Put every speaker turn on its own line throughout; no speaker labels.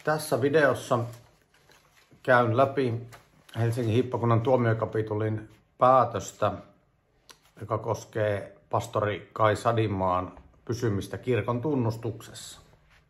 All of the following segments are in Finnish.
Tässä videossa käyn läpi Helsingin hiippakunnan tuomiokapitulin päätöstä, joka koskee pastori Kai Sadinmaan pysymistä kirkon tunnustuksessa.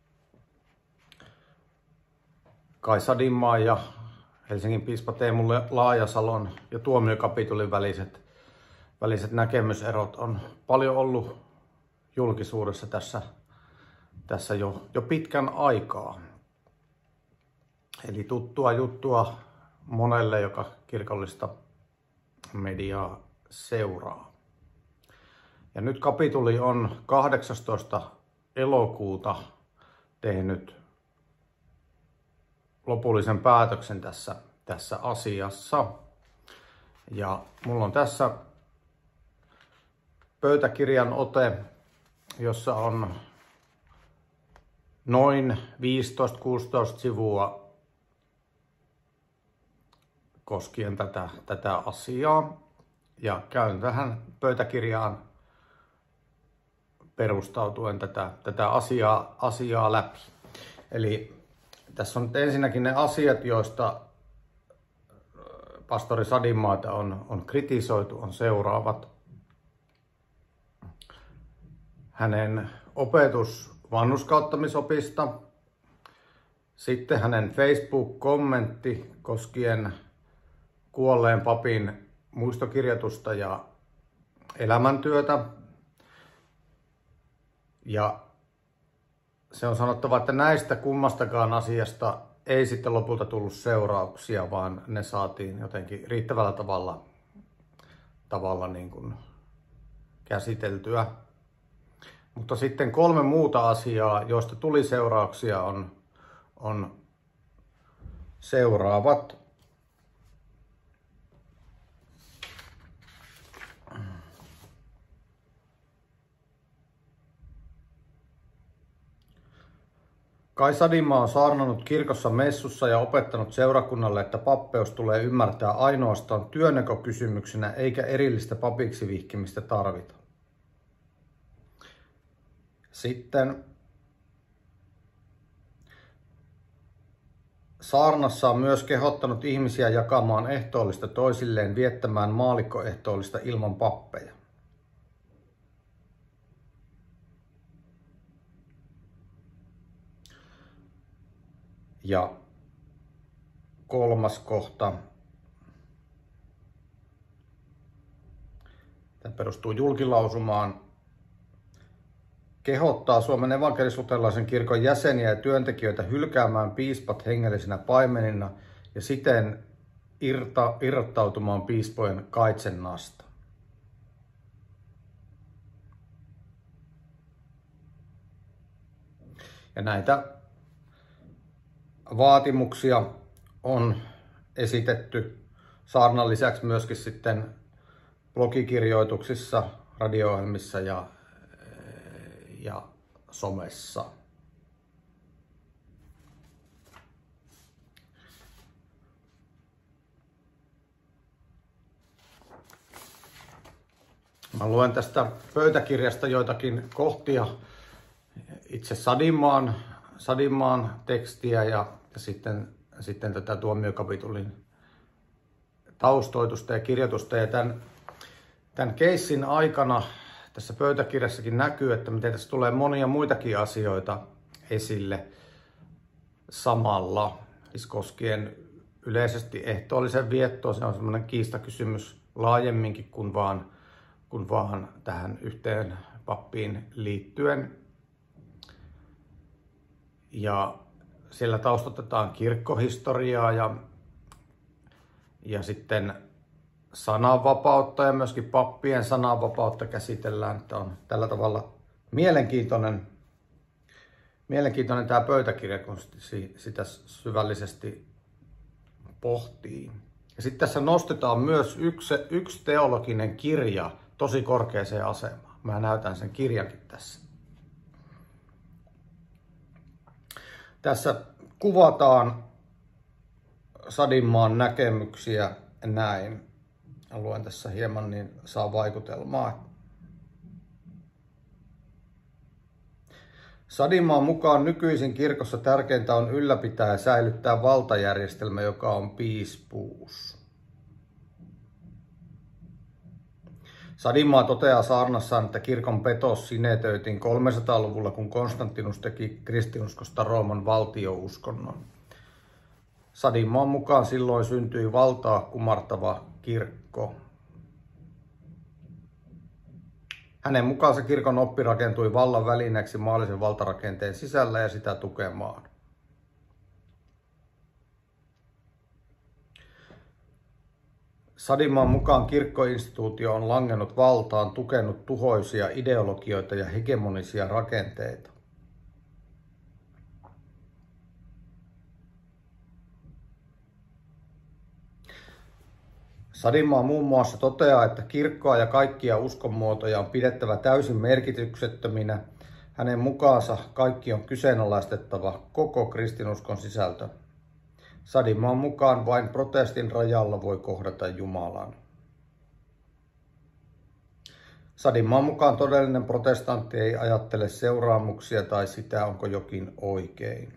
Kai Sadinmaan ja Helsingin piispa Teemu Laajasalon ja tuomiokapitulin väliset näkemyserot on paljon ollut julkisuudessa tässä jo pitkän aikaa. Eli tuttua juttua monelle, joka kirkollista mediaa seuraa. Ja nyt kapituli on 18. elokuuta tehnyt lopullisen päätöksen tässä asiassa. Ja mulla on tässä pöytäkirjan ote, jossa on noin 15-16 sivua koskien tätä asiaa. Ja käyn tähän pöytäkirjaan perustautuen tätä asiaa läpi. Eli tässä on nyt ensinnäkin ne asiat, joista pastori Sadinmaata on kritisoitu, on seuraavat. Hänen opetus vanhurskauttamisopista, sitten hänen Facebook-kommentti koskien kuolleen papin muistokirjoitusta ja elämäntyötä. Ja se on sanottava, että näistä kummastakaan asiasta ei sitten lopulta tullut seurauksia, vaan ne saatiin jotenkin riittävällä tavalla niin kuin käsiteltyä. Mutta sitten 3 muuta asiaa, joista tuli seurauksia, on seuraavat. Kai Sadinmaa on saarnannut kirkossa messussa ja opettanut seurakunnalle, että pappeus tulee ymmärtää ainoastaan työnäkökysymyksenä eikä erillistä papiksi vihkimistä tarvita. Sitten saarnassa on myös kehottanut ihmisiä jakamaan ehtoollista toisilleen, viettämään maallikkoehtoollista ilman pappeja. Ja 3. kohta. Tämä perustuu julkilausumaan. Kehottaa Suomen evankelis-luterilaisen kirkon jäseniä ja työntekijöitä hylkäämään piispat hengellisinä paimenina ja siten irrottautumaan piispojen kaitsennasta. Ja näitä vaatimuksia on esitetty saarnan lisäksi myöskin sitten blogikirjoituksissa, radio-ohjelmissa ja somessa. Mä luen tästä pöytäkirjasta joitakin kohtia, itse Sadinmaan tekstiä ja sitten tätä tuomiokapitulin taustoitusta ja kirjoitusta. Ja tämän keissin aikana tässä pöytäkirjassakin näkyy, että miten tässä tulee monia muitakin asioita esille samalla. Siis koskien yleisesti ehtoollisen viettoa, se on semmoinen kiistakysymys laajemminkin kuin vaan tähän yhteen pappiin liittyen. Ja siellä taustotetaan kirkkohistoriaa ja sitten sananvapautta ja myöskin pappien sananvapautta käsitellään. Tämä on tällä tavalla mielenkiintoinen tämä pöytäkirja, kun sitä syvällisesti pohtii. Ja sitten tässä nostetaan myös yksi teologinen kirja tosi korkeaseen asemaan. Mä näytän sen kirjankin tässä. Tässä kuvataan Sadinmaan näkemyksiä näin. Luen tässä hieman, niin saa vaikutelmaa. Sadimaan mukaan nykyisin kirkossa tärkeintä on ylläpitää ja säilyttää valtajärjestelmä, joka on piispuus. Sadimaa toteaa saarnassaan, että kirkon petos sinetöitiin 300-luvulla, kun Konstantinus teki kristinuskosta Rooman valtiouskonnon. Sadimaan mukaan silloin syntyi valtaa kumartava kirkko. Hänen mukaansa kirkon oppi rakentui vallan välineeksi maallisen valtarakenteen sisällä ja sitä tukemaan. Sadimaan mukaan kirkkoinstituutio on langennut valtaan, tukenut tuhoisia ideologioita ja hegemonisia rakenteita. Sadimaa muun muassa toteaa, että kirkkoa ja kaikkia uskonmuotoja on pidettävä täysin merkityksettöminä. Hänen mukaansa kaikki on kyseenalaistettava, koko kristinuskon sisältö. Sadimaan mukaan vain protestin rajalla voi kohdata Jumalan. Sadimaan mukaan todellinen protestantti ei ajattele seuraamuksia tai sitä, onko jokin oikein.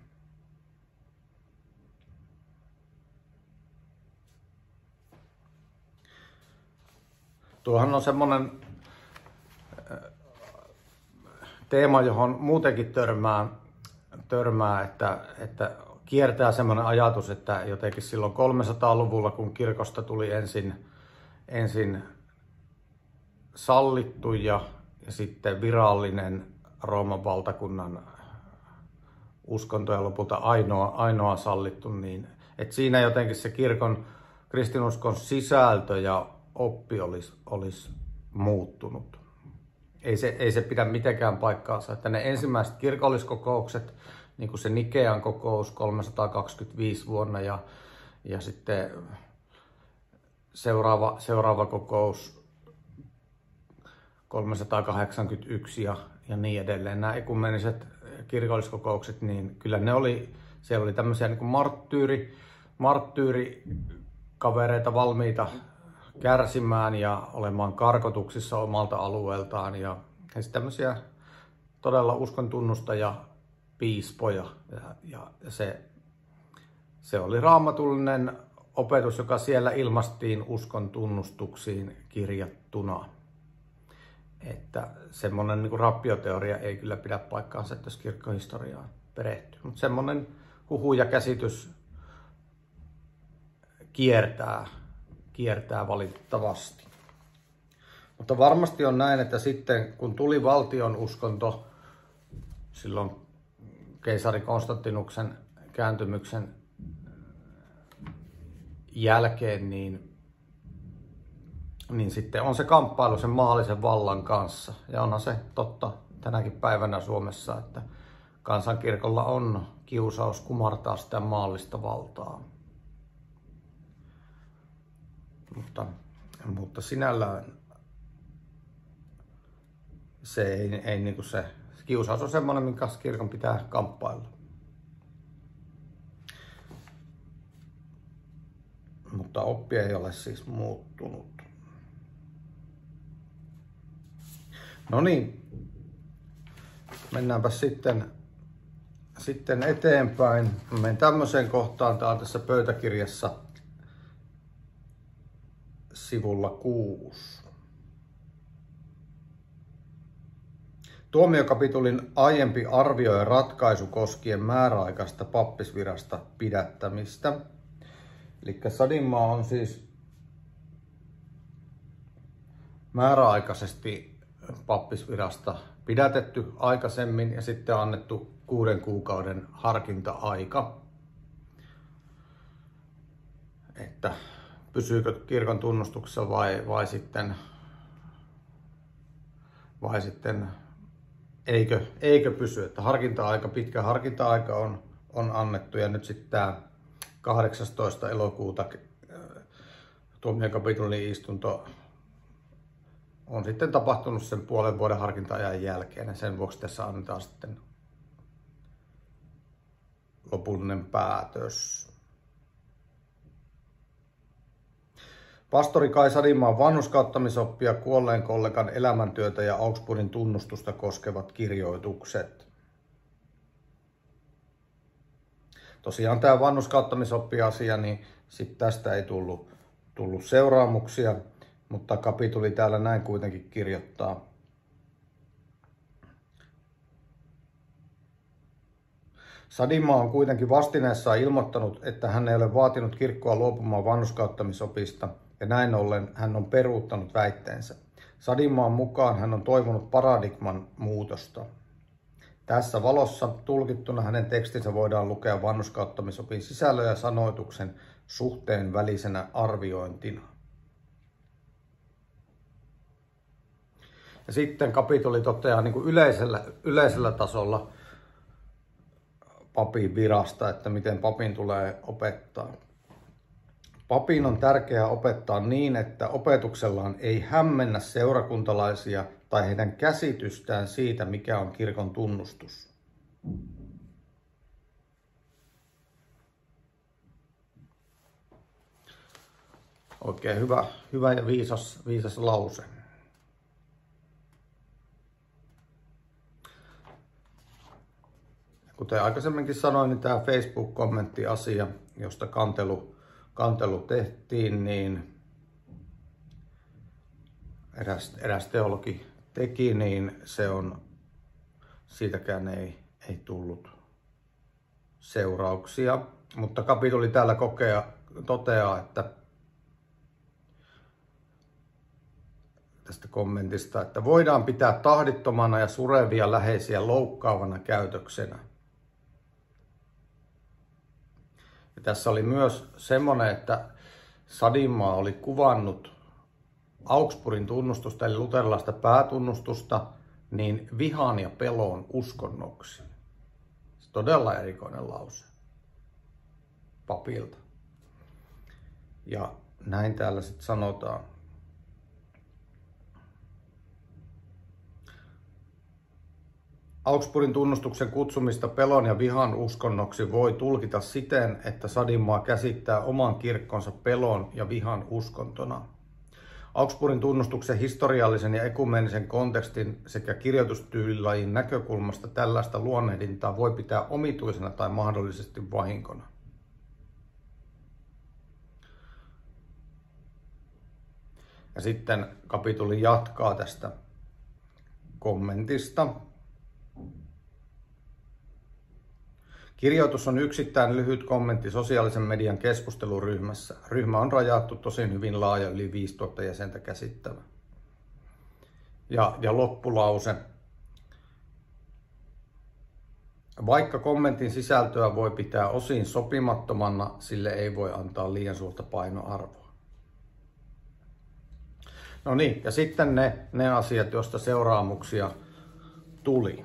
Tuohan on semmoinen teema, johon muutenkin törmää että kiertää semmoinen ajatus, että jotenkin silloin 300-luvulla, kun kirkosta tuli ensin sallittu ja sitten virallinen Rooman valtakunnan uskonto ja lopulta ainoa sallittu, niin että siinä jotenkin se kirkon kristinuskon sisältö ja oppi olisi muuttunut. Ei se pidä mitenkään paikkaansa, että ne ensimmäiset kirkolliskokoukset, niin kuin se Nikean kokous 325 vuonna ja sitten seuraava kokous 381 ja niin edelleen. Nämä ekumeniset kirkolliskokoukset, niin kyllä siellä oli tämmöisiä niin kuin marttyyrikavereita valmiita kärsimään ja olemaan karkotuksissa omalta alueeltaan ja tämmöisiä todella uskon tunnustaja piispoja ja se oli raamatullinen opetus, joka siellä ilmastiin uskon tunnustuksiin kirjattuna. Että semmoinen niin kuin rappioteoria ei kyllä pidä paikkaansa, että jos kirkkohistoriaan perehtyy. Mutta semmoinen huhu ja käsitys kiertää valitettavasti. Mutta varmasti on näin, että sitten kun tuli valtion uskonto silloin keisari Konstantinuksen kääntymyksen jälkeen, niin sitten on se kamppailu sen maallisen vallan kanssa. Ja onhan se totta tänäkin päivänä Suomessa, että kansankirkolla on kiusaus kumartaa sitä maallista valtaa. Mutta sinällään se ei niin kuin se kiusaus on semmoinen, minkä kirkon pitää kamppailla. Mutta oppi ei ole siis muuttunut. No niin, mennäänpä sitten eteenpäin. Menen tämmöiseen kohtaan, tää on tässä pöytäkirjassa sivulla 6. Tuomiokapitulin aiempi arvio ja ratkaisu koskien määräaikaista pappisvirasta pidättämistä. Eli Sadimaa on siis määräaikaisesti pappisvirasta pidätetty aikaisemmin ja sitten annettu 6 kuukauden harkinta-aika. Että pysyykö kirkon tunnustuksessa vai sitten eikö pysy. Että pitkä harkinta-aika on annettu ja nyt sitten tämä 18. elokuuta tuomiokapitulin istunto on sitten tapahtunut sen puolen vuoden harkinta-ajan jälkeen ja sen vuoksi tässä annetaan sitten lopullinen päätös. Pastori Kai Sadimaan vanhurskauttamisoppia, kuolleen kollegan elämäntyötä ja Augsburgin tunnustusta koskevat kirjoitukset. Tosiaan tämä vanhurskauttamisoppi-asia, niin sit tästä ei tullut seuraamuksia, mutta kapituli täällä näin kuitenkin kirjoittaa. Sadimaa on kuitenkin vastineessaan ilmoittanut, että hän ei ole vaatinut kirkkoa luopumaan vanhurskauttamisopista ja näin ollen hän on peruuttanut väitteensä. Sadimaan mukaan hän on toivonut paradigman muutosta. Tässä valossa tulkittuna hänen tekstinsä voidaan lukea vanhurskauttamisopin sisällön ja sanoituksen suhteen välisenä arviointina. Ja sitten kapituli toteaa niin kuin yleisellä tasolla papin virasta, että miten papin tulee opettaa. Papin on tärkeää opettaa niin, että opetuksellaan ei hämmennä seurakuntalaisia tai heidän käsitystään siitä, mikä on kirkon tunnustus. Oikein hyvä ja viisas lause. Kuten aikaisemminkin sanoin, niin tämä Facebook-kommenttiasia, josta kantelu tehtiin, niin eräs teologi teki, niin siitäkään ei tullut seurauksia. Mutta kapituli täällä toteaa, että tästä kommentista, että voidaan pitää tahdittomana ja surevia läheisiä loukkaavana käytöksenä. Ja tässä oli myös semmoinen, että Sadimaa oli kuvannut Augsburgin tunnustusta, eli luterilaista päätunnustusta, niin vihan ja pelon uskonnoksi. Todella erikoinen lause papilta. Ja näin täällä sitten sanotaan. Augsburgin tunnustuksen kutsumista pelon ja vihan uskonnoksi voi tulkita siten, että Sadimaa käsittää oman kirkkonsa pelon ja vihan uskontona. Augsburgin tunnustuksen historiallisen ja ekumeenisen kontekstin sekä kirjoitustyylilajin näkökulmasta tällaista luonnehdintaa voi pitää omituisena tai mahdollisesti vahinkona. Ja sitten kapituli jatkaa tästä kommentista. Kirjoitus on yksittäin lyhyt kommentti sosiaalisen median keskusteluryhmässä. Ryhmä on rajattu tosin hyvin laaja, yli 5000 jäsentä käsittävä. Ja loppulause. Vaikka kommentin sisältöä voi pitää osin sopimattomana, sille ei voi antaa liian suurta painoarvoa. No niin, ja sitten ne asiat, joista seuraamuksia tuli.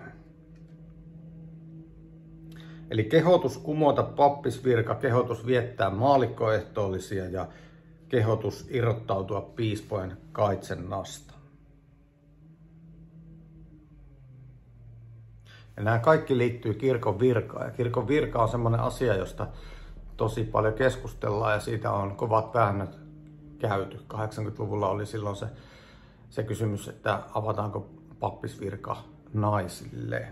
Eli kehotus kumota pappisvirka, kehotus viettää maallikkoehtoollisia ja kehotus irrottautua piispojen kaitsennasta. Ja nämä kaikki liittyy kirkon virkaan. Ja kirkon virka on semmoinen asia, josta tosi paljon keskustellaan ja siitä on kovat väännöt käyty. 80-luvulla oli silloin se kysymys, että avataanko pappisvirka naisille.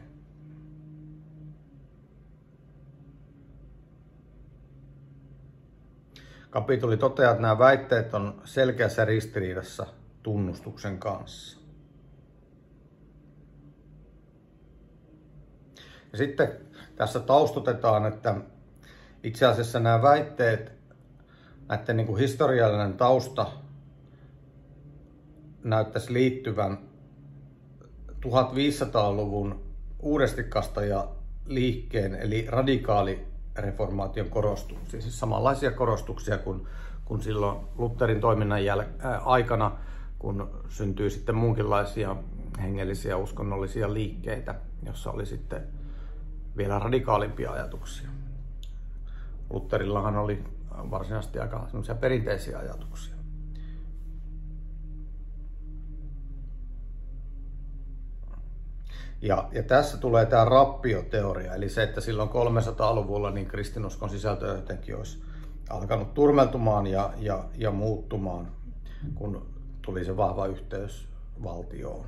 Kapituli toteaa, että nämä väitteet on selkeässä ristiriidassa tunnustuksen kanssa. Ja sitten tässä taustutetaan, että itse asiassa nämä väitteet, näiden niin kuin historiallinen tausta näyttäisi liittyvän 1500-luvun uudestikastaja-liikkeen eli radikaalireformaation korostuksiin. Siis samanlaisia korostuksia kuin silloin Lutherin toiminnan aikana, kun syntyi sitten muunkinlaisia hengellisiä uskonnollisia liikkeitä, jossa oli sitten vielä radikaalimpia ajatuksia. Lutherillahan oli varsinaisesti aika semmoisia perinteisiä ajatuksia. Ja tässä tulee tämä rappioteoria, eli se, että silloin 300-luvulla niin kristinuskon sisältö jotenkin olisi alkanut turmeltumaan ja muuttumaan, kun tuli se vahva yhteys valtioon.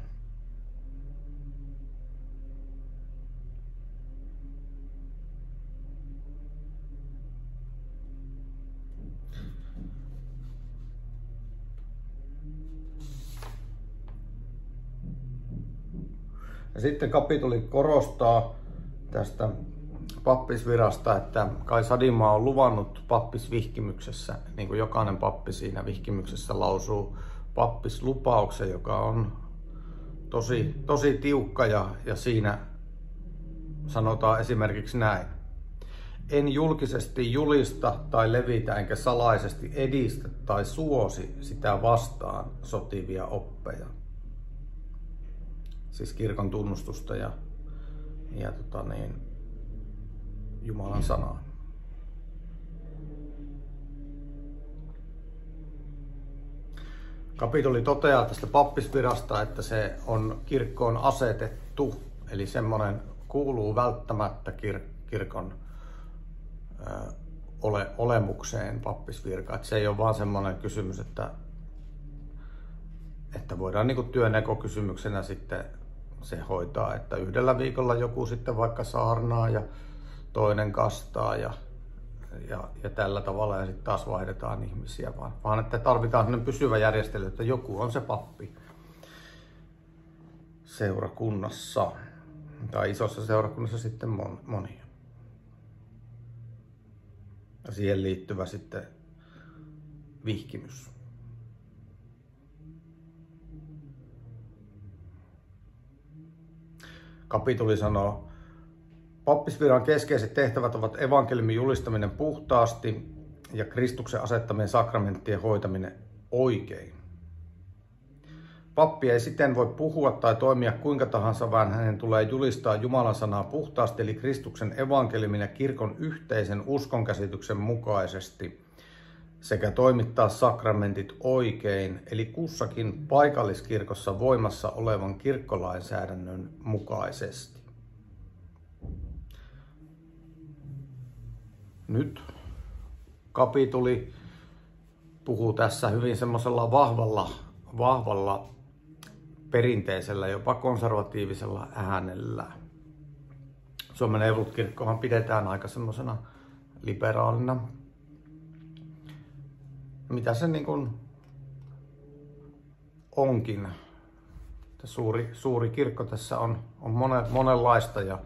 Ja sitten kapituli korostaa tästä pappisvirasta, että Kai Sadimaa on luvannut pappisvihkimyksessä, niin kuin jokainen pappi siinä vihkimyksessä lausuu pappislupauksen, joka on tosi tiukka ja siinä sanotaan esimerkiksi näin. En julkisesti julista tai levitä enkä salaisesti edistä tai suosi sitä vastaan sotivia oppeja. Siis kirkon tunnustusta ja Jumalan sanaa. Kapituli toteaa tästä pappisvirasta, että se on kirkkoon asetettu, eli semmoinen kuuluu välttämättä kirkon olemukseen pappisvirka. Että se ei ole vaan semmoinen kysymys, että voidaan niin kuin työnekokysymyksenä sitten se hoitaa, että yhdellä viikolla joku sitten vaikka saarnaa ja toinen kastaa ja tällä tavalla ja sitten taas vaihdetaan ihmisiä, vaan että tarvitaan sellainen pysyvä järjestely, että joku on se pappi seurakunnassa tai isossa seurakunnassa sitten monia. Ja siihen liittyvä sitten vihkimys. Kapituli sanoo, pappisviran keskeiset tehtävät ovat evankeliumin julistaminen puhtaasti ja Kristuksen asettamien sakramenttien hoitaminen oikein. Pappi ei siten voi puhua tai toimia kuinka tahansa, vaan hänen tulee julistaa Jumalan sanaa puhtaasti, eli Kristuksen evankeliumin ja kirkon yhteisen uskonkäsityksen mukaisesti, sekä toimittaa sakramentit oikein, eli kussakin paikalliskirkossa voimassa olevan kirkkolainsäädännön mukaisesti. Nyt kapituli puhuu tässä hyvin semmoisella vahvalla perinteisellä, jopa konservatiivisella äänellä. Suomen evankelisluterilainen pidetään aika semmoisena liberaalina. Mitä se niin kuin onkin. Suuri kirkko tässä on monenlaista ja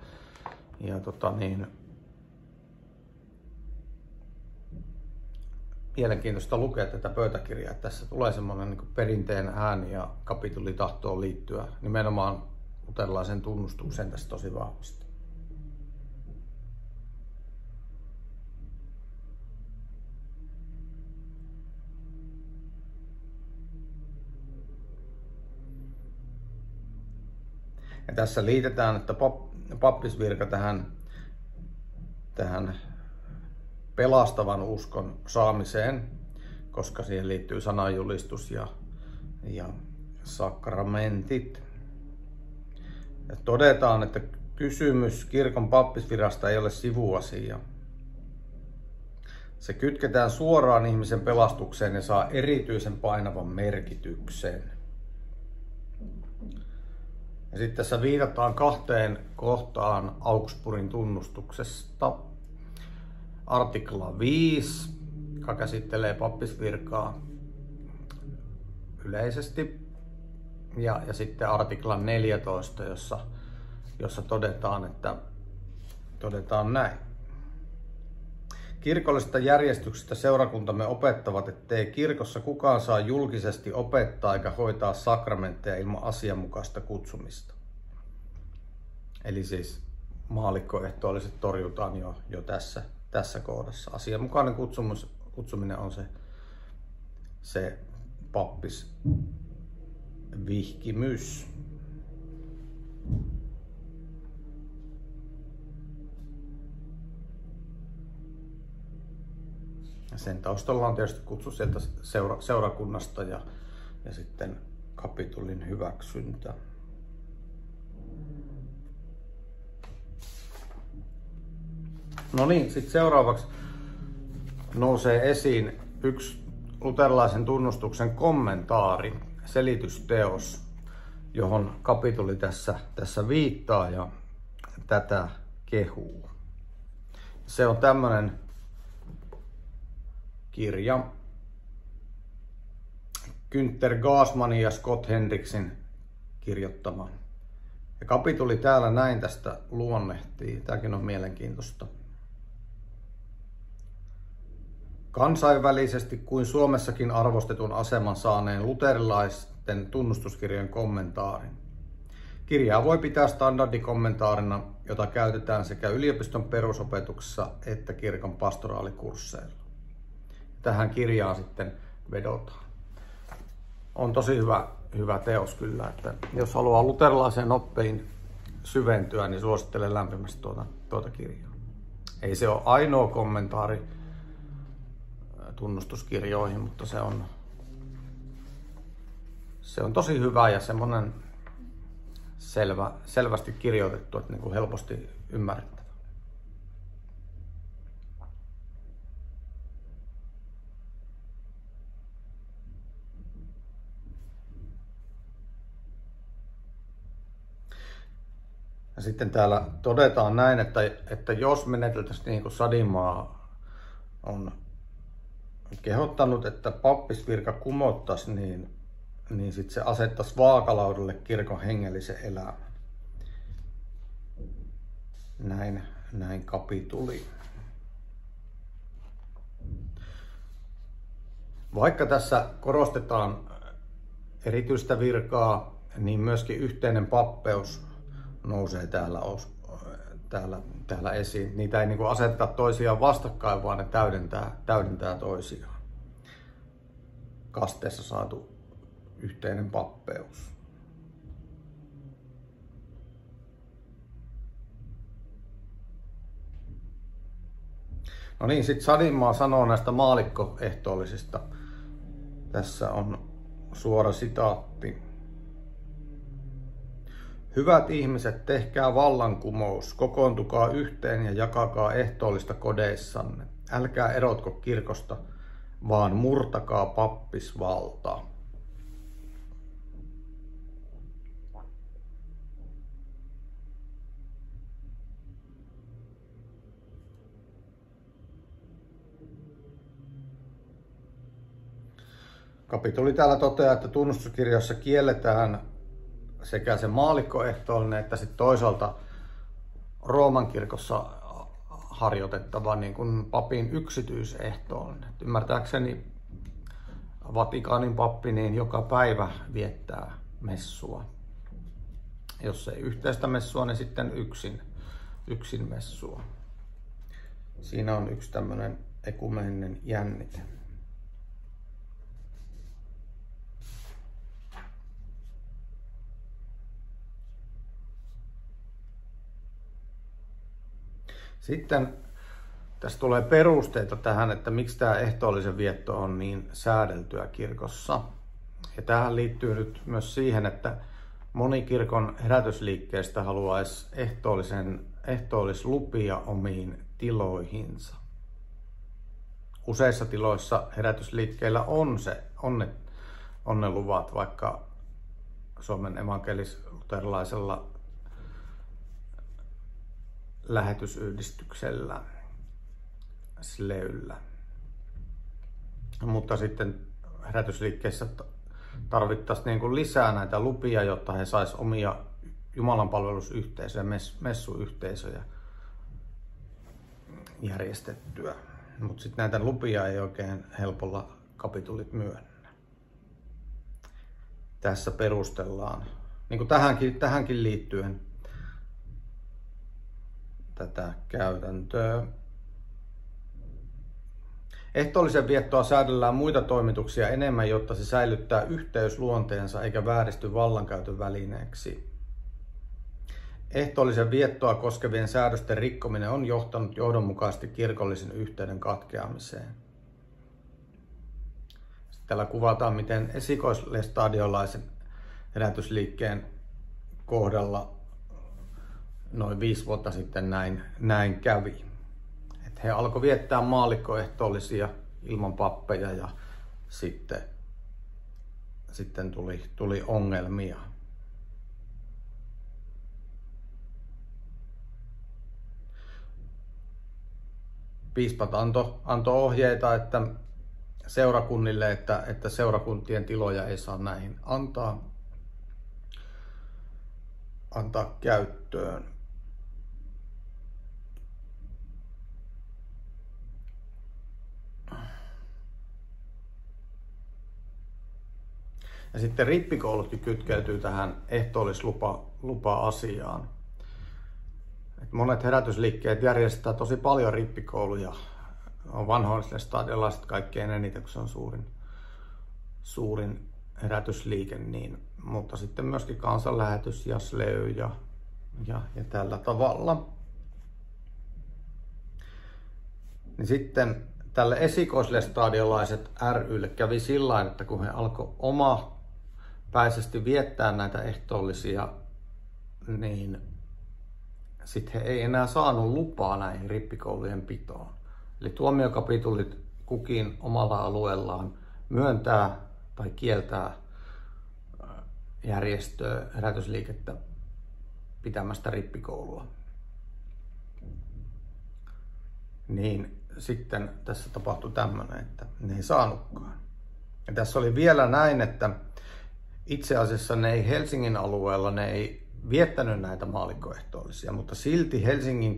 mielenkiintoista lukea tätä pöytäkirjaa. Tässä tulee semmoinen niin perinteen ääni ja kapituli tahtoo liittyä nimenomaan luterilaisen tunnustukseen tässä tosi vahvasti. Ja tässä liitetään, että pappisvirka tähän pelastavan uskon saamiseen, koska siihen liittyy sananjulistus ja sakramentit. Ja todetaan, että kysymys kirkon pappisvirasta ei ole sivuasia. Se kytketään suoraan ihmisen pelastukseen ja saa erityisen painavan merkityksen. Ja sitten tässä viitataan kahteen kohtaan Augsburgin tunnustuksesta. Artikla 5, joka käsittelee pappisvirkaa yleisesti, ja sitten artikla 14, jossa todetaan näin. Kirkollisesta järjestyksestä seurakuntamme opettavat, ettei kirkossa kukaan saa julkisesti opettaa eikä hoitaa sakramentteja ilman asianmukaista kutsumista. Eli siis maallikkoehtoolliset torjutaan jo tässä kohdassa. Asianmukainen kutsuminen on se pappisvihkimys. Sen taustalla on tietysti kutsu sieltä seurakunnasta ja sitten kapitulin hyväksyntä. No niin, sitten seuraavaksi nousee esiin yksi luterilaisen tunnustuksen kommentaari, selitysteos, johon kapituli tässä viittaa ja tätä kehuu. Se on tämmöinen kirja Günther Gassmanin ja Scott Hendricksin kirjoittama Ja kapituli täällä näin tästä luonnehtii. Tämäkin on mielenkiintoista. Kansainvälisesti kuin Suomessakin arvostetun aseman saaneen luterilaisten tunnustuskirjojen kommentaarin. Kirjaa voi pitää standardikommentaarina, jota käytetään sekä yliopiston perusopetuksessa että kirkon pastoraalikursseilla. Tähän kirjaan sitten vedotaan. On tosi hyvä teos kyllä, että jos haluaa luterilaiseen oppiin syventyä, niin suosittelen lämpimästi tuota kirjaa. Ei se ole ainoa kommentaari tunnustuskirjoihin, mutta se on tosi hyvä ja semmoinen selvästi kirjoitettu, että niin kuin helposti ymmärrettävä. Ja sitten täällä todetaan näin, että jos meneteltäisiin niin kuin Sadimaa on kehottanut, että pappisvirka kumottaisiin, niin sitten se asettaisi vaakalaudalle kirkon hengellisen elämän. Näin kapituli. Vaikka tässä korostetaan erityistä virkaa, niin myöskin yhteinen pappeus nousee täällä esiin. Niitä ei niin kuin aseteta toisiaan vastakkain, vaan ne täydentää toisiaan. Kasteessa saatu yhteinen pappeus. No niin, sitten Sadimaa sanoo näistä maallikkoehtoollisista. Tässä on suora sitaatti. Hyvät ihmiset, tehkää vallankumous, kokoontukaa yhteen ja jakakaa ehtoollista kodeissanne. Älkää erotko kirkosta, vaan murtakaa pappisvaltaa. Kapituli täällä toteaa, että tunnustuskirjassa kielletään sekä se maallikkoehtoollinen että sitten toisaalta Rooman kirkossa harjoitettava niin kuin papin yksityisehtoollinen. Ymmärtääkseni Vatikaanin pappi niin joka päivä viettää messua. Jos ei yhteistä messua, niin sitten yksin messua. Siinä on yksi tämmöinen ekumeeninen jännite. Sitten tässä tulee perusteita tähän, että miksi tämä ehtoollisen vietto on niin säädeltyä kirkossa. Ja tähän liittyy nyt myös siihen, että moni kirkon herätysliikkeestä haluaisi ehtoollislupia omiin tiloihinsa. Useissa tiloissa herätysliikkeillä on ne luvat, vaikka Suomen evankelis-luterilaisella lähetysyhdistyksellä, SLEYllä. Mutta sitten herätysliikkeissä tarvittaisiin niin kuin lisää näitä lupia, jotta he sais omia jumalanpalvelusyhteisöjä, messuyhteisöjä järjestettyä. Mutta sitten näitä lupia ei oikein helpolla kapitulit myönnä. Tässä perustellaan, niin kuin tähänkin liittyen, tätä käytäntöä. Ehtoollisen viettoa säädellään muita toimituksia enemmän, jotta se säilyttää yhteysluonteensa eikä vääristy vallankäytön välineeksi. Ehtoollisen viettoa koskevien säädösten rikkominen on johtanut johdonmukaisesti kirkollisen yhteyden katkeamiseen. Sitten täällä kuvataan, miten esikoislestadiolaisen herätysliikkeen kohdalla noin 5 vuotta sitten näin kävi. Et he alkoi viettää maallikkoehtoollisia ilman pappeja ja sitten tuli ongelmia. Piispat antoi ohjeita että seurakunnille, että seurakuntien tiloja ei saa näihin antaa. antaa käyttöön. Ja sitten rippikoulutkin kytkeytyy tähän ehtoollislupa-asiaan. Monet herätysliikkeet järjestää tosi paljon rippikouluja. On vanhoilliset kaikkein eniten, kun se on suurin herätysliike. Niin, mutta sitten myöskin Kansanlähetys ja SLEY ja tällä tavalla. Niin sitten tälle esikoislestadiolaiset ry:lle kävi sillä, että kun he alkoi omapäisesti viettää näitä ehtoollisia, niin sitten he ei enää saanut lupaa näihin rippikoulujen pitoon. Eli tuomiokapitulit kukin omalla alueellaan myöntää tai kieltää järjestöä, herätysliikettä pitämästä rippikoulua. Niin sitten tässä tapahtui tämmöinen, että ne ei saanutkaan. Ja tässä oli vielä näin, että itse asiassa ne ei Helsingin alueella, ne ei viettänyt näitä maallikkoehtoollisia, mutta silti Helsingin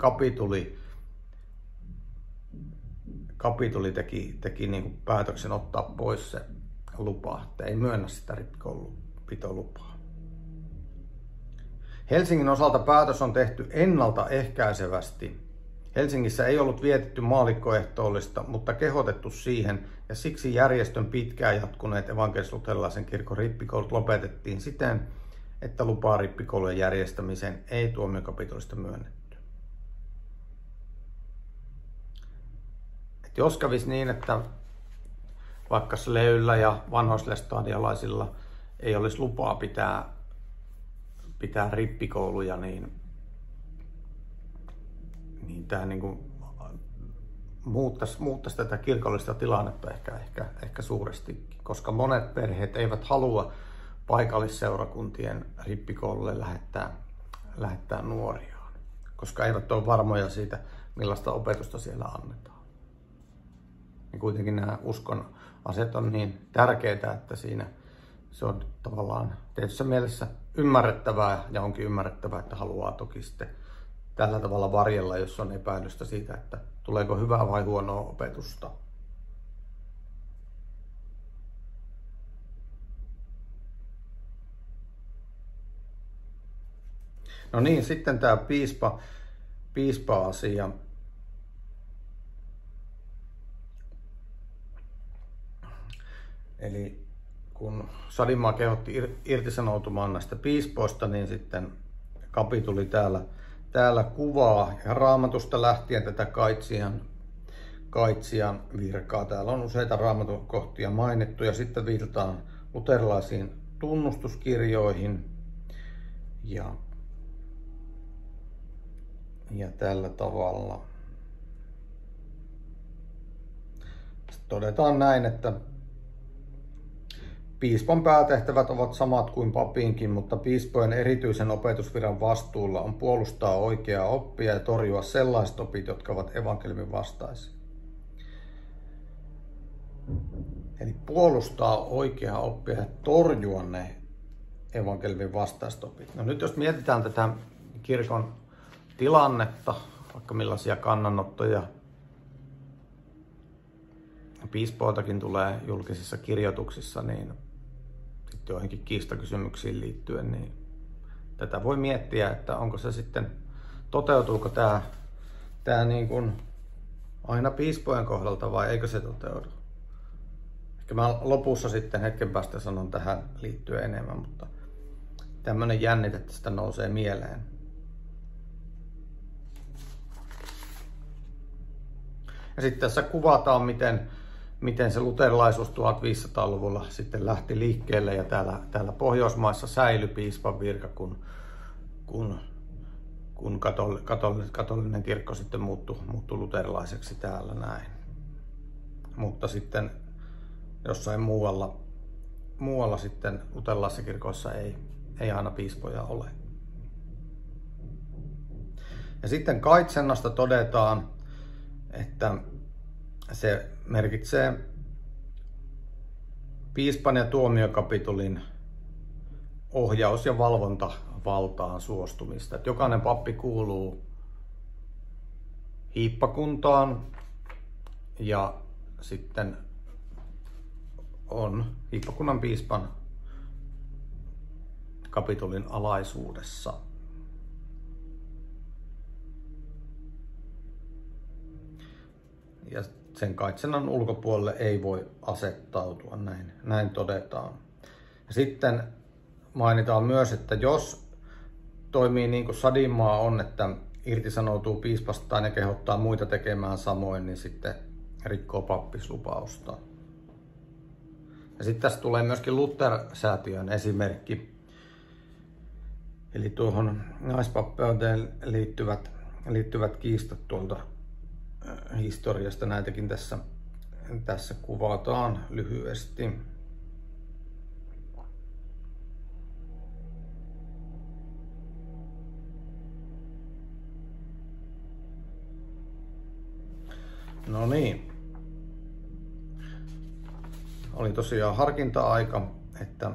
kapituli teki niin kuin päätöksen ottaa pois se lupa, että ei myönnä sitä rippikoulupitolupaa. Helsingin osalta päätös on tehty ennaltaehkäisevästi. Helsingissä ei ollut vietetty maallikkoehtoollista, mutta kehotettu siihen, ja siksi järjestön pitkään jatkuneet evankelis-luterilaisen kirkon rippikoulut lopetettiin siten, että lupaa rippikoulujen järjestämiseen ei tuomiokapitolista myönnetty. Et jos kävisi niin, että vaikka SLEYllä ja vanhoillislestadiolaisilla ei olisi lupaa pitää rippikouluja, niin tämä niin muuttaisi tätä kirkollista tilannetta ehkä suurestikin, koska monet perheet eivät halua paikallisseurakuntien rippikoululle lähettää nuoriaan, koska eivät ole varmoja siitä, millaista opetusta siellä annetaan. Ja kuitenkin nämä uskon asiat on niin tärkeitä, että siinä se on tavallaan tietyssä mielessä ymmärrettävää, ja onkin ymmärrettävää, että haluaa toki sitten tällä tavalla varjella, jos on epäilystä siitä, että tuleeko hyvää vai huonoa opetusta. No niin, sitten tämä piispa-asia. Eli kun Sadimaa kehotti irtisanoutumaan näistä piispoista, niin sitten kapituli täällä kuvaa ja Raamatusta lähtien tätä kaitsijan virkaa. Täällä on useita Raamatun kohtia mainittu ja sitten viitataan luterilaisiin tunnustuskirjoihin ja tällä tavalla. Sitten todetaan näin, että piispan päätehtävät ovat samat kuin papinkin, mutta piispojen erityisen opetusviran vastuulla on puolustaa oikeaa oppia ja torjua sellaiset opit, jotka ovat evankeliumin vastaisia. Eli puolustaa oikeaa oppia ja torjua ne evankeliumin vastaiset opit. No nyt jos mietitään tätä kirkon tilannetta, vaikka millaisia kannanottoja piispoiltakin tulee julkisissa kirjoituksissa, niin joihinkin kiistakysymyksiin liittyen, niin tätä voi miettiä, että onko se sitten, toteutuuko tämä niin kuin aina piispojen kohdalta vai eikö se toteudu. Ehkä mä lopussa sitten hetken päästä sanon tähän liittyen enemmän, mutta tämmöinen jännite tästä nousee mieleen. Ja sitten tässä kuvataan, miten se luterilaisuus 1500-luvulla sitten lähti liikkeelle ja täällä Pohjoismaissa säilyi piispan virka, kun katolinen kirkko sitten muuttui luterilaiseksi täällä näin. Mutta sitten jossain muualla sitten luterilaisissa kirkoissa ei aina piispoja ole. Ja sitten kaitsennasta todetaan, että se merkitsee piispan ja tuomiokapitulin ohjaus- ja valtaan suostumista. Että jokainen pappi kuuluu hiippakuntaan ja sitten on hiippakunnan piispan kapitulin alaisuudessa. Ja sen kaitsenan ulkopuolelle ei voi asettautua, näin todetaan. Ja sitten mainitaan myös, että jos toimii niin kuin Sadimaa on, että irtisanoutuu piispastaan ja kehottaa muita tekemään samoin, niin sitten rikkoo pappislupausta. Ja sitten tässä tulee myöskin Luther-säätiön esimerkki. Eli tuohon naispappeuteen liittyvät kiistat tuolta historiasta, näitäkin tässä kuvataan lyhyesti. No niin. Oli tosiaan harkinta-aika, että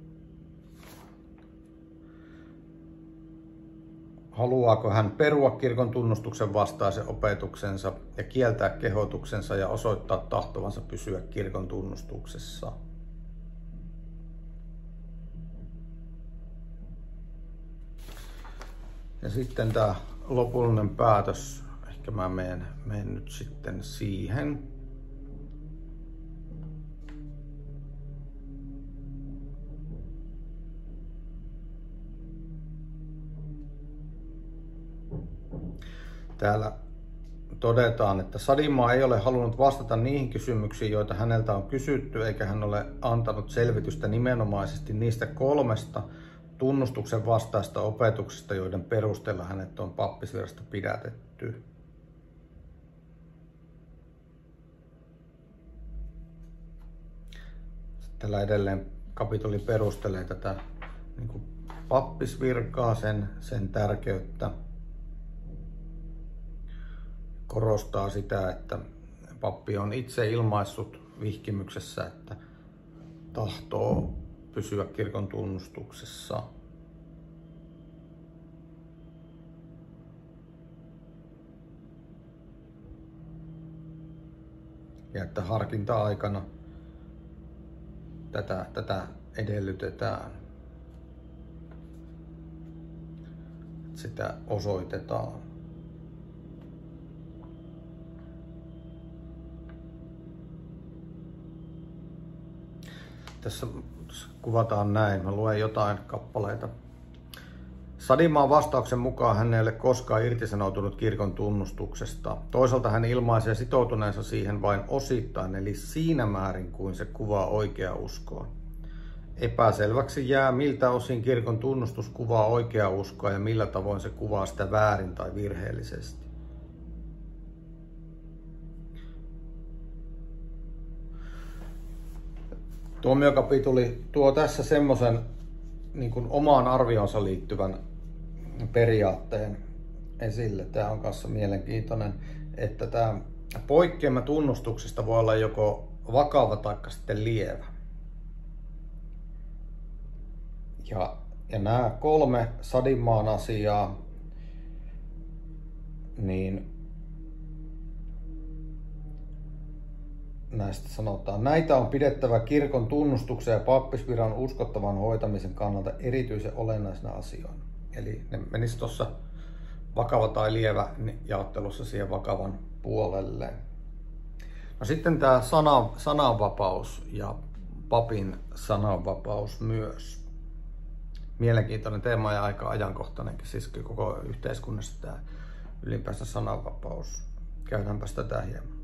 haluaako hän perua kirkon tunnustuksen vastaisen opetuksensa ja kieltää kehotuksensa ja osoittaa tahtovansa pysyä kirkon tunnustuksessa. Ja sitten tämä lopullinen päätös, ehkä mä menen nyt sitten siihen. Täällä todetaan, että Sadimaa ei ole halunnut vastata niihin kysymyksiin, joita häneltä on kysytty, eikä hän ole antanut selvitystä nimenomaisesti niistä 3 tunnustuksen vastaista opetuksesta, joiden perusteella hänet on pappisvirasta pidätetty. Tällä edelleen kapitoli perustelee tätä niin kuin pappisvirkaa, sen tärkeyttä. Korostaa sitä, että pappi on itse ilmaissut vihkimyksessä, että tahtoo pysyä kirkon tunnustuksessa. Ja että harkinta-aikana tätä edellytetään. Sitä osoitetaan. Tässä kuvataan näin, mä luen jotain kappaleita. Sadimaan vastauksen mukaan hän ei ole koskaan irtisanoutunut kirkon tunnustuksesta. Toisaalta hän ilmaisee sitoutuneensa siihen vain osittain, eli siinä määrin kuin se kuvaa oikeaa uskoa. Epäselväksi jää, miltä osin kirkon tunnustus kuvaa oikeaa uskoa ja millä tavoin se kuvaa sitä väärin tai virheellisesti. Tuomiokapituli tuo tässä semmoisen niin kuin omaan arvioonsa liittyvän periaatteen esille. Tämä on kanssa mielenkiintoinen, että tämä poikkeama tunnustuksesta voi olla joko vakava tai sitten lievä. Ja nämä 3 Sadimaan asiaa, niin näistä sanotaan, näitä on pidettävä kirkon tunnustuksen ja pappisviran uskottavan hoitamisen kannalta erityisen olennaisena asioina. Eli ne menisi tuossa vakava tai lievä jaottelussa siihen vakavan puolelle. No sitten tämä sananvapaus ja papin sananvapaus myös. Mielenkiintoinen teema ja aika ajankohtainenkin, siis koko yhteiskunnassa tämä ylipäänsä sananvapaus. Käydäänpäs tätä hieman.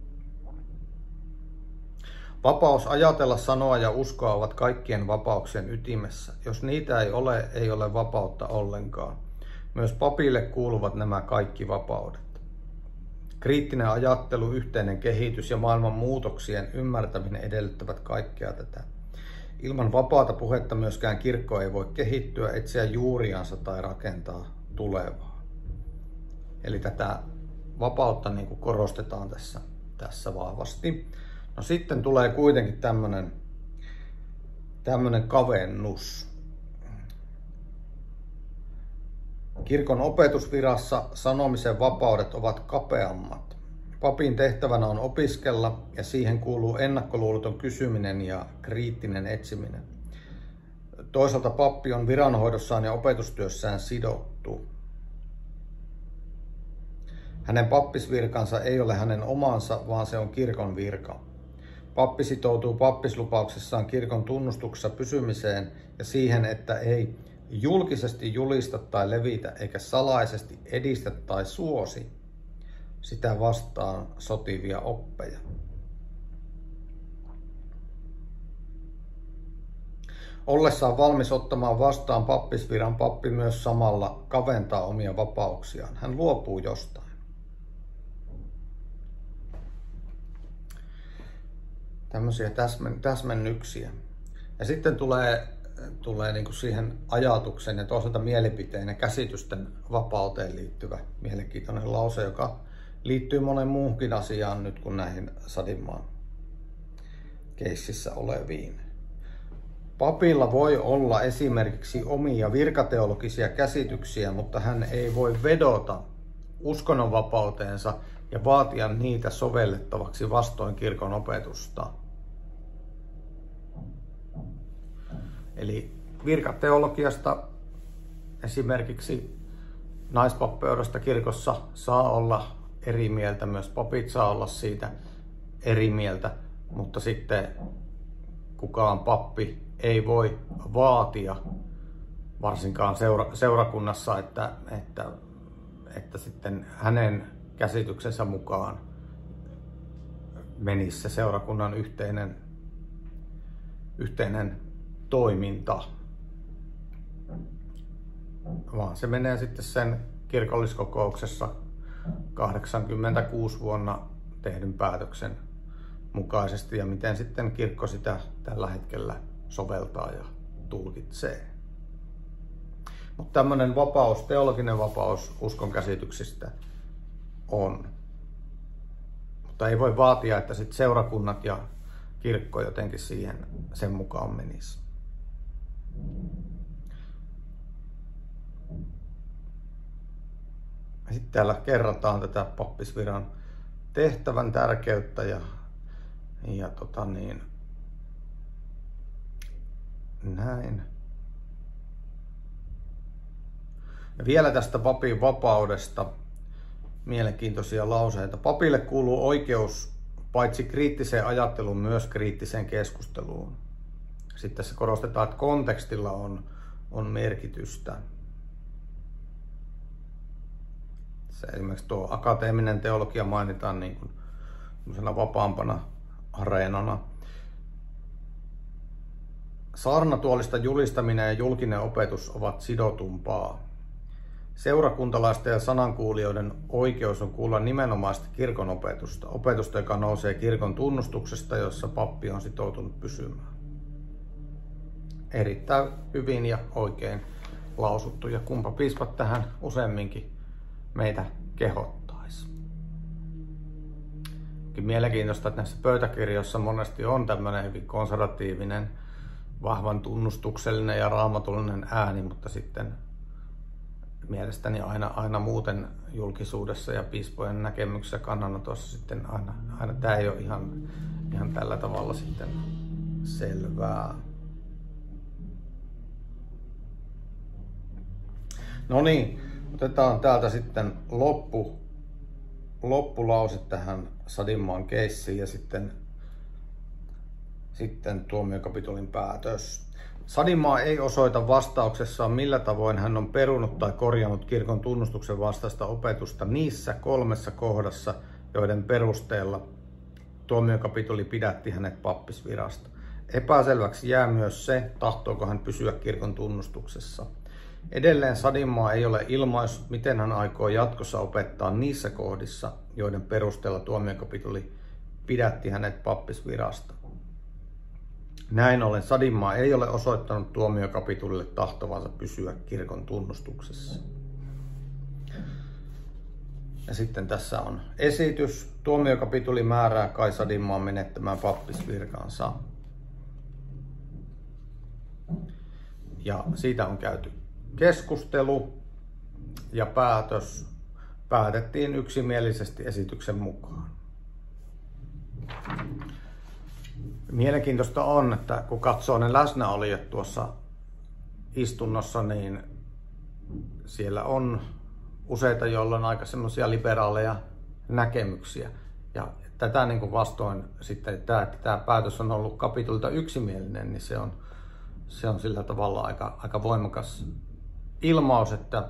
Vapaus ajatella, sanoa ja uskoa ovat kaikkien vapauksien ytimessä. Jos niitä ei ole vapautta ollenkaan. Myös papille kuuluvat nämä kaikki vapaudet. Kriittinen ajattelu, yhteinen kehitys ja maailman muutoksien ymmärtäminen edellyttävät kaikkea tätä. Ilman vapaata puhetta myöskään kirkko ei voi kehittyä, etsiä juuriansa tai rakentaa tulevaa. Eli tätä vapautta niin kuin korostetaan tässä vahvasti. No sitten tulee kuitenkin tämmönen kavennus. Kirkon opetusvirassa sanomisen vapaudet ovat kapeammat. Papin tehtävänä on opiskella ja siihen kuuluu ennakkoluuloton kysyminen ja kriittinen etsiminen. Toisaalta pappi on viranhoidossaan ja opetustyössään sidottu. Hänen pappisvirkansa ei ole hänen omansa, vaan se on kirkon virka. Pappi sitoutuu pappislupauksessaan kirkon tunnustuksessa pysymiseen ja siihen, että ei julkisesti julista tai levitä eikä salaisesti edistä tai suosi sitä vastaan sotivia oppeja. Ollessaan valmis ottamaan vastaan pappisviran, pappi myös samalla kaventaa omia vapauksiaan. Hän luopuu jostain. Tämmöisiä täsmennyksiä. Ja sitten tulee niin kuin siihen ajatuksen ja toisaalta mielipiteen ja käsitysten vapauteen liittyvä mielenkiintoinen lause, joka liittyy monen muuhunkin asiaan nyt kuin näihin Sadimaan keississä oleviin. Papilla voi olla esimerkiksi omia virkateologisia käsityksiä, mutta hän ei voi vedota uskonnonvapauteensa ja vaatia niitä sovellettavaksi vastoin kirkon opetusta. Eli virkateologiasta esimerkiksi naispappeudesta kirkossa saa olla eri mieltä, myös papit saa olla siitä eri mieltä, mutta sitten kukaan pappi ei voi vaatia, varsinkaan seurakunnassa, että sitten hänen käsityksensä mukaan menisi se seurakunnan yhteinen toiminta, vaan se menee sitten sen kirkolliskokouksessa 86 vuonna tehdyn päätöksen mukaisesti ja miten sitten kirkko sitä tällä hetkellä soveltaa ja tulkitsee. Mutta tämmöinen vapaus, teologinen vapaus uskon käsityksistä on. Mutta ei voi vaatia, että sitten seurakunnat ja kirkko jotenkin sen mukaan menisi. Sitten täällä kerrataan tätä pappisviran tehtävän tärkeyttä ja näin. Ja vielä tästä papin vapaudesta mielenkiintoisia lauseita. Papille kuuluu oikeus paitsi kriittiseen ajatteluun myös kriittiseen keskusteluun. Sitten tässä korostetaan, että kontekstilla on merkitystä. Se esimerkiksi tuo akateeminen teologia mainitaan niin kuin vapaampana areenana. Saarnatuolista julistaminen ja julkinen opetus ovat sidotumpaa. Seurakuntalaisten ja sanankuulijoiden oikeus on kuulla nimenomaisesti kirkon opetusta, joka nousee kirkon tunnustuksesta, jossa pappi on sitoutunut pysymään. Erittäin hyvin ja oikein lausuttu, ja kumpa piispat tähän useamminkin meitä kehottaisi. Mielenkiintoista, että näissä pöytäkirjoissa monesti on tämmöinen hyvin konservatiivinen, vahvan tunnustuksellinen ja raamatullinen ääni, mutta sitten mielestäni aina muuten julkisuudessa ja piispojen näkemyksessä kannanotossa sitten aina tämä ei ole ihan tällä tavalla sitten selvää. No niin, otetaan täältä sitten loppulause tähän Sadimaan keissiin ja sitten tuomiokapitulin päätös. Sadimaa ei osoita vastauksessaan, millä tavoin hän on perunut tai korjannut kirkon tunnustuksen vastaista opetusta niissä 3 kohdassa, joiden perusteella tuomiokapituli pidätti hänet pappisvirasta. Epäselväksi jää myös se, tahtooko hän pysyä kirkon tunnustuksessa. Edelleen Sadimaa ei ole ilmaissut, miten hän aikoo jatkossa opettaa niissä kohdissa, joiden perusteella tuomiokapituli pidätti hänet pappisvirasta. Näin ollen Sadimaa ei ole osoittanut tuomiokapitulille tahtovansa pysyä kirkon tunnustuksessa. Ja sitten tässä on esitys. Tuomiokapituli määrää Kai Sadimaan menettämään pappisvirkansa. Ja siitä on käyty keskustelu. ja päätettiin yksimielisesti esityksen mukaan. Mielenkiintoista on, että kun katsoo ne läsnäolijat tuossa istunnossa, niin siellä on useita, joilla on aika semmoisia liberaaleja näkemyksiä. Ja tätä niin kuin vastoin sitten, että tämä päätös on ollut kapitulilta yksimielinen, niin se on sillä tavalla aika voimakas ilmaus, että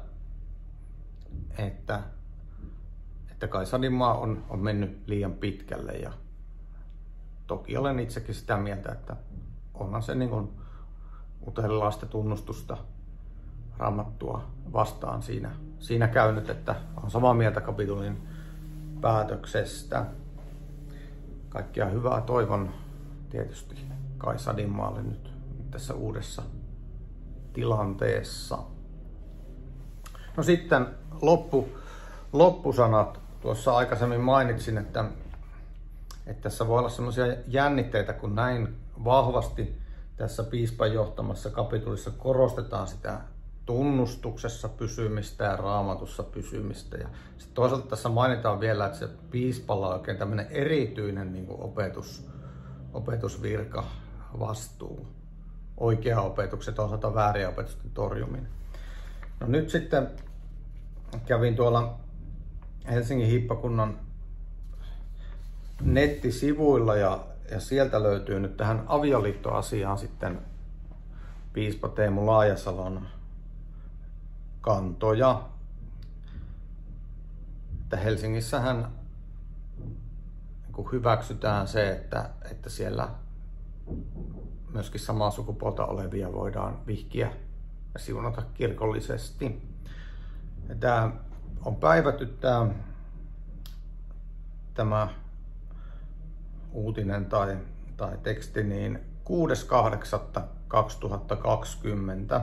Kai Sadinmaa on mennyt liian pitkälle. Ja toki olen itsekin sitä mieltä, että onhan se niin kuin utelilaista tunnustusta Raamattua vastaan siinä käynyt, että on samaa mieltä kapitulin päätöksestä. Kaikkia hyvää toivon tietysti Kai Sadinmaalle nyt tässä uudessa tilanteessa. No sitten loppusanat. Tuossa aikaisemmin mainitsin, että tässä voi olla semmoisia jännitteitä, kun näin vahvasti tässä piispan johtamassa kapitulissa korostetaan sitä tunnustuksessa pysymistä ja Raamatussa pysymistä. Ja sitten toisaalta tässä mainitaan vielä, että se piispalla on oikein tämmöinen erityinen niin kuin opetusvirka, vastuu, oikea opetuksen, toisaalta vääriä opetusten torjuminen. No nyt sitten kävin tuolla Helsingin hiippakunnan nettisivuilla ja sieltä löytyy nyt tähän avioliittoasiaan sitten piispa Teemu Laajasalon kantoja. Että Helsingissähän hyväksytään se, että siellä myöskin samaa sukupuolta olevia voidaan vihkiä ja siunata kirkollisesti. Ja tämä on päivätty tämä uutinen tai teksti niin 6.8.2020.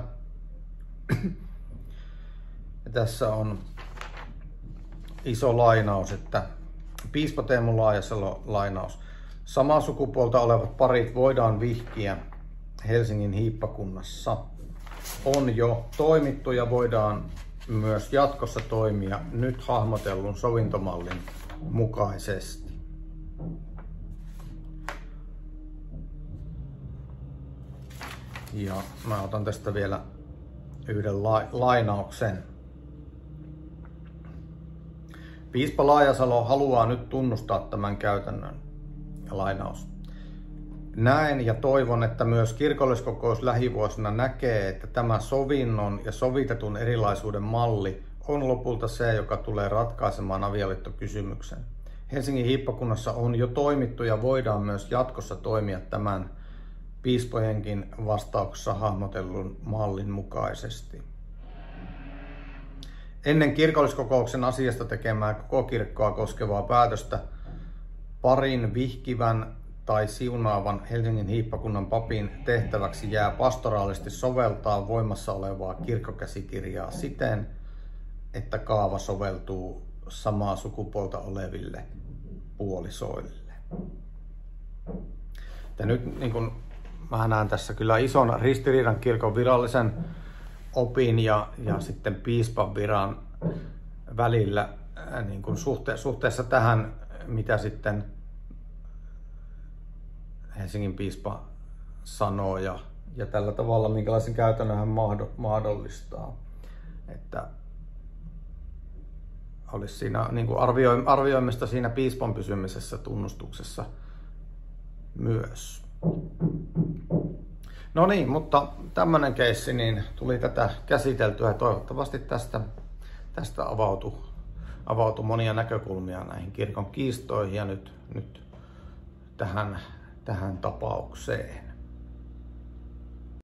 Ja tässä on iso lainaus, että piispa Teemu Laajasalo lainaus. Samaa sukupuolta olevat parit voidaan vihkiä Helsingin hiippakunnassa. On jo toimittu ja voidaan myös jatkossa toimia nyt hahmotellun sovintomallin mukaisesti. Ja mä otan tästä vielä yhden lainauksen. Piispa Laajasalo haluaa nyt tunnustaa tämän käytännön. Lainaus. Näen ja toivon, että myös kirkolliskokous lähivuosina näkee, että tämä sovinnon ja sovitetun erilaisuuden malli on lopulta se, joka tulee ratkaisemaan avioliittokysymyksen. Helsingin hiippakunnassa on jo toimittu ja voidaan myös jatkossa toimia tämän piispojenkin vastauksessa hahmotellun mallin mukaisesti. Ennen kirkolliskokouksen asiasta tekemää koko kirkkoa koskevaa päätöstä parin vihkivän tai siunaavan Helsingin hiippakunnan papin tehtäväksi jää pastoraalisesti soveltaa voimassa olevaa kirkkokäsikirjaa siten, että kaava soveltuu samaa sukupuolta oleville puolisoille. Ja nyt niin kun mä näen tässä kyllä ison ristiriidan kirkon virallisen opin ja sitten piispan viran välillä niin kun suhteessa tähän, mitä sitten Helsingin piispa sanoo ja tällä tavalla minkälaisen käytännön hän mahdollistaa. Että olisi siinä niin kuin arvioimista siinä piispan pysymisessä tunnustuksessa myös. No niin, mutta tämmöinen keissi niin tuli tätä käsiteltyä ja toivottavasti tästä avautui monia näkökulmia näihin kirkon kiistoihin ja nyt tähän tapaukseen.